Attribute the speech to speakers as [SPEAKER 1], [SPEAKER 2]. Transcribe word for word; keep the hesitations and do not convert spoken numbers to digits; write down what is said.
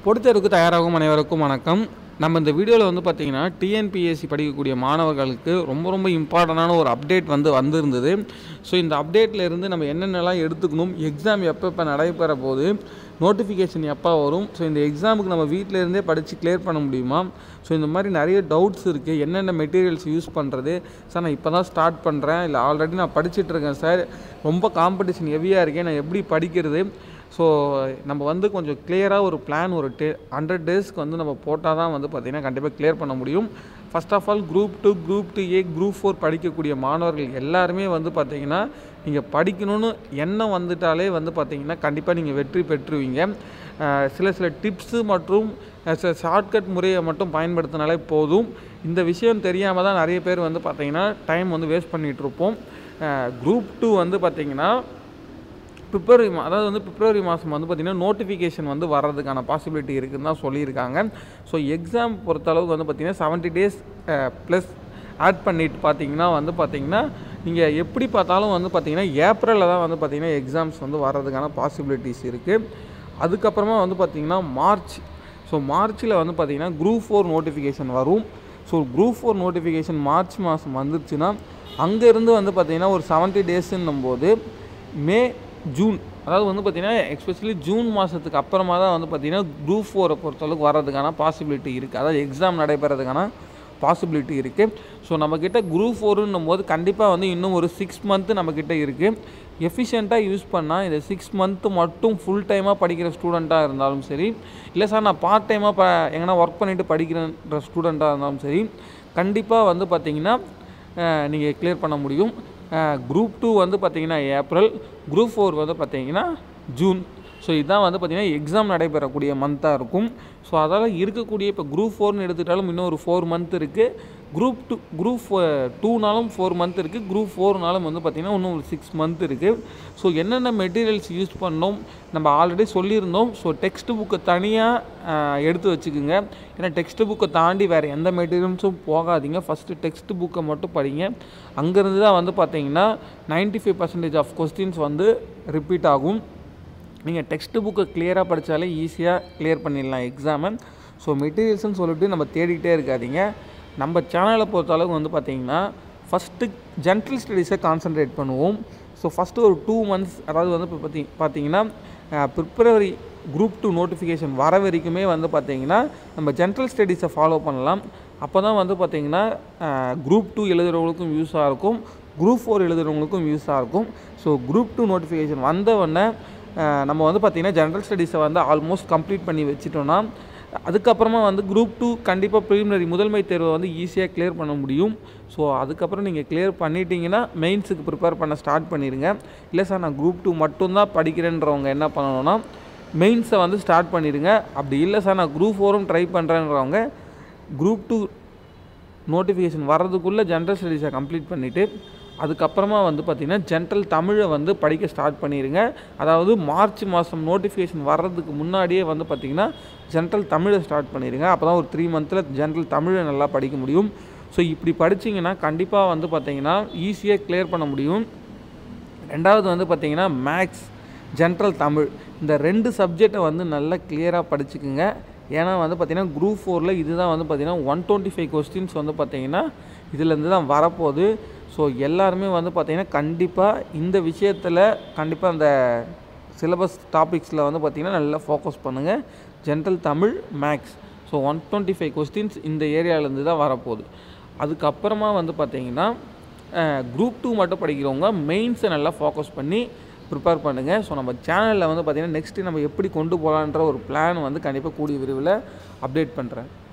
[SPEAKER 1] பொறுத்தருக்கு தயாராகும் அனைவருக்கும் வணக்கம். நம்ம இந்த வீடியோவில் வந்து பார்த்திங்கன்னா டிஎன்பிஎஸ்சி படிக்கக்கூடிய மாணவர்களுக்கு ரொம்ப ரொம்ப இம்பார்ட்டண்டான ஒரு அப்டேட் வந்து வந்திருந்தது. ஸோ இந்த அப்டேட்டில் இருந்து நம்ம என்னென்னலாம் எடுத்துக்கணும், எக்ஸாம் எப்போ எப்போ நடைபெற போது, நோட்டிஃபிகேஷன் எப்போ வரும், ஸோ இந்த எக்ஸாமுக்கு நம்ம வீட்டில் இருந்தே படித்து கிளியர் பண்ண முடியுமா, ஸோ இந்த மாதிரி நிறைய டவுட்ஸ் இருக்குது. என்னென்ன மெட்டீரியல்ஸ் யூஸ் பண்ணுறது, சார் நான் இப்போ தான் ஸ்டார்ட் பண்ணுறேன், இல்லை ஆல்ரெடி நான் படிச்சுட்ருக்கேன் சார், ரொம்ப காம்படிஷன் ஹெவியாக இருக்கேன், நான் எப்படி படிக்கிறது. ஸோ நம்ம வந்து கொஞ்சம் கிளியராக ஒரு பிளான் ஒரு டே ஹண்ட்ரட் டேஸ்க்கு வந்து நம்ம போட்டால் தான் வந்து பார்த்திங்கன்னா கண்டிப்பாக கிளியர் பண்ண முடியும். First of all group two group two A group four படிக்கக்கூடிய மாணவர்கள் எல்லாருமே வந்து பார்த்திங்கன்னா நீங்கள் படிக்கணும்னு எண்ணம் வந்துட்டாலே வந்து பார்த்திங்கன்னா கண்டிப்பாக நீங்கள் வெற்றி பெற்றுவீங்க. சில சில டிப்ஸு மற்றும் ஷார்ட்கட் முறையை மட்டும் பயன்படுத்தினாலே போதும். இந்த விஷயம் தெரியாமல் தான் நிறைய பேர் வந்து பார்த்திங்கன்னா டைம் வந்து வேஸ்ட் பண்ணிகிட்ருப்போம். குரூப் டூ வந்து பார்த்திங்கன்னா பிப்ரவரி மா அதாவது வந்து பிப்ரவரி மாதம் வந்து பார்த்திங்கன்னா நோட்டிஃபிகேஷன் வந்து வர்றதுக்கான பாசிபிலிட்டி இருக்குதுன்னு தான் சொல்லியிருக்காங்க. ஸோ எக்ஸாம் பொறுத்தளவுக்கு வந்து பார்த்திங்கன்னா செவன்ட்டி டேஸ் ப்ளஸ் ஆட் பண்ணிட்டு பார்த்திங்கன்னா வந்து பார்த்திங்கன்னா நீங்கள் எப்படி பார்த்தாலும் வந்து பார்த்திங்கன்னா ஏப்ரலில் தான் வந்து பார்த்திங்கன்னா எக்ஸாம்ஸ் வந்து வர்றதுக்கான பாசிபிலிட்டிஸ் இருக்குது. அதுக்கப்புறமா வந்து பார்த்திங்கன்னா மார்ச் ஸோ மார்ச்சில் வந்து பார்த்திங்கன்னா குரூப் ஃபோர் நோட்டிஃபிகேஷன் வரும். So group four notification March மாதம் வந்துருச்சுன்னா அங்கேருந்து வந்து பார்த்திங்கன்னா ஒரு செவன்ட்டி டேஸுன்னும் போது மே ஜூன் அதாவது வந்து பார்த்திங்கன்னா எஸ்பெஷலி ஜூன் மாதத்துக்கு அப்புறமா தான் வந்து பார்த்திங்கன்னா குரூப் ஃபோரை பொறுத்தளவுக்கு வர்றதுக்கான பாசிபிலிட்டி இருக்குது. அதாவது எக்ஸாம் நடைபெறதுக்கான பாசிபிலிட்டி இருக்குது. ஸோ நம்மக்கிட்ட குரூப் ஃபோருன்னும் போது கண்டிப்பாக வந்து இன்னும் ஒரு சிக்ஸ் மந்த்து நம்மக்கிட்ட இருக்குது. எஃபிஷியண்ட்டாக யூஸ் பண்ணால் இந்த சிக்ஸ் மந்த்து மட்டும் ஃபுல் டைமாக படிக்கிற ஸ்டூடெண்ட்டாக இருந்தாலும் சரி, இல்லை சார் நான் பார்ட் டைமாக ப எங்கன்னா ஒர்க் பண்ணிவிட்டு படிக்கிறன்ற ஸ்டூடெண்ட்டாக இருந்தாலும் சரி, கண்டிப்பாக வந்து பார்த்திங்கன்னா நீங்கள் கிளியர் பண்ண முடியும். குரூப் டூ வந்து பார்த்திங்கன்னா ஏப்ரல், குரூப் ஃபோர் வந்து பார்த்திங்கன்னா ஜூன். ஸோ இதுதான் வந்து பார்த்திங்கன்னா எக்ஸாம் நடைபெறக்கூடிய மந்த்தாக இருக்கும். ஸோ அதால் இருக்கக்கூடிய இப்போ குரூப் ஃபோர்னு எடுத்துக்கிட்டாலும் இன்னும் ஒரு ஃபோர் மந்த் இருக்குது. குரூப் டூ குரூப் டூனாலும் ஃபோர் மந்த் இருக்குது. குரூப் ஃபோர்னாலும் வந்து பார்த்திங்கன்னா இன்னும் ஒரு சிக்ஸ் மந்த் இருக்குது. ஸோ என்னென்ன மெட்டீரியல்ஸ் யூஸ் பண்ணோம் நம்ம ஆல்ரெடி சொல்லியிருந்தோம். ஸோ டெக்ஸ்ட் புக்கை தனியாக எடுத்து வச்சுக்கோங்க. ஏன்னா டெக்ஸ்ட் புக்கை தாண்டி வேறு எந்த மெட்டீரியல்ஸும் போகாதீங்க. ஃபஸ்ட்டு டெக்ஸ்ட் புக்கை மட்டும் படிங்க. அங்கேருந்து தான் வந்து பார்த்திங்கன்னா ninety five percentage of questions வந்து ரிப்பீட் ஆகும். நீங்கள் டெக்ஸ்ட் புக்கை கிளியராக படித்தாலே ஈஸியாக கிளியர் பண்ணிடலாம் எக்ஸாமை. ஸோ மெட்டீரியல்ஸ்னு சொல்லிட்டு நம்ம தேடிக்கிட்டே இருக்காதீங்க. நம்ம சேனலை பொறுத்தளவுக்கு வந்து பார்த்திங்கன்னா ஃபஸ்ட்டு ஜென்ரல் ஸ்டடீஸை கான்சன்ட்ரேட் பண்ணுவோம். ஸோ ஃபஸ்ட்டு ஒரு டூ மந்த்ஸ் அதாவது வந்து இப்போ பார்த்தி பார்த்திங்கன்னா பிப்ரவரி குரூப் டூ நோட்டிஃபிகேஷன் வர வரைக்குமே வந்து பார்த்திங்கன்னா நம்ம ஜென்ரல் ஸ்டடீஸை ஃபாலோ பண்ணலாம். அப்போ தான் வந்து பார்த்திங்கன்னா குரூப் டூ எழுதுகிறவங்களுக்கும் யூஸாக இருக்கும், குரூப் ஃபோர் எழுதுகிறவங்களுக்கும் யூஸாக இருக்கும். ஸோ குரூப் டூ நோட்டிஃபிகேஷன் வந்தவுடனே நம்ம வந்து பார்த்திங்கன்னா ஜென்ரல் ஸ்டடீஸை வந்து ஆல்மோஸ்ட் கம்ப்ளீட் பண்ணி வச்சுட்டோன்னா அதுக்கப்புறமா வந்து குரூப் டூ கண்டிப்பாக ப்ரிலிமினரி முதன்மை தேர்வை வந்து ஈஸியாக கிளியர் பண்ண முடியும். ஸோ அதுக்கப்புறம் நீங்கள் கிளியர் பண்ணிட்டீங்கன்னா மெயின்ஸுக்கு ப்ரிப்பேர் பண்ண ஸ்டார்ட் பண்ணிடுங்க. இல்லை சார் நான் குரூப் டூ மட்டும்தான் படிக்கிறேன்றவங்க என்ன பண்ணணும்னா மெயின்ஸை வந்து ஸ்டார்ட் பண்ணிடுங்க. அப்படி இல்லை சார் நான் குரூப் ஃபோரும் ட்ரை பண்ணுறேன்றவங்க குரூப் டூ நோட்டிஃபிகேஷன் வர்றதுக்குள்ளே ஜென்ரல் ஸ்டடீஸை கம்ப்ளீட் பண்ணிவிட்டு அதுக்கப்புறமா வந்து பார்த்திங்கன்னா ஜென்ரல் தமிழை வந்து படிக்க ஸ்டார்ட் பண்ணிடுங்க. அதாவது மார்ச் மாதம் நோட்டிஃபிகேஷன் வர்றதுக்கு முன்னாடியே வந்து பார்த்திங்கன்னா ஜென்ரல் தமிழை ஸ்டார்ட் பண்ணிடுங்க. அப்போ தான் ஒரு த்ரீ மந்த்தில் ஜென்ரல் தமிழை நல்லா படிக்க முடியும். ஸோ இப்படி படிச்சிங்கன்னா கண்டிப்பாக வந்து பார்த்திங்கன்னா ஈஸியாக கிளியர் பண்ண முடியும். ரெண்டாவது வந்து பார்த்திங்கன்னா மேக்ஸ், ஜென்ரல் தமிழ் இந்த ரெண்டு சப்ஜெக்டை வந்து நல்லா கிளியராக படிச்சுக்குங்க. ஏன்னா வந்து பார்த்திங்கன்னா குரூப் ஃபோரில் இதுதான் வந்து பார்த்திங்கன்னா ஒன் டுவெண்ட்டி ஃபைவ் கொஸ்டின்ஸ் வந்து பார்த்திங்கன்னா இதுலேருந்து தான் வரப்போகுது. ஸோ எல்லாருமே வந்து பார்த்திங்கன்னா கண்டிப்பாக இந்த விஷயத்தில் கண்டிப்பாக அந்த சிலபஸ் டாபிக்ஸில் வந்து பார்த்திங்கன்னா நல்லா ஃபோக்கஸ் பண்ணுங்கள். General Tamil, maths so one twenty five questions இந்த ஏரியாவிலேருந்து தான் வரப்போகுது. அதுக்கப்புறமா வந்து பார்த்திங்கன்னா குரூப் டூ மட்டும் படிக்கிறவங்க மெயின்ஸை நல்லா ஃபோக்கஸ் பண்ணி ப்ரிப்பேர் பண்ணுங்கள். ஸோ நம்ம சேனலில் வந்து பார்த்திங்கன்னா நெக்ஸ்ட்டு நம்ம எப்படி கொண்டு போகலான்ற ஒரு பிளான் வந்து கண்டிப்பாக கூடிய விரைவில் அப்டேட் பண்ணுறேன்.